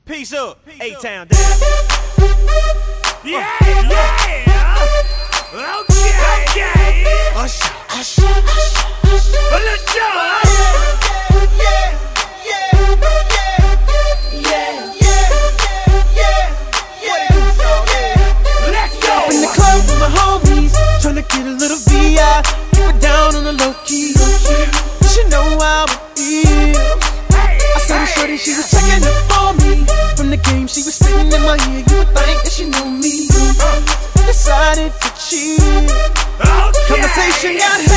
Peace up, A-Town down. Yeah, yeah. Okay. Usher, usher, usher. Let's go. In the club with my homies, tryna get a little VI, keep it down on the low key. You should know how it is. I saw the shorty, she was checking up on me. From the game, she was spitting in my ear. You would think that she knew me. Decided to cheat. Conversation got heavy.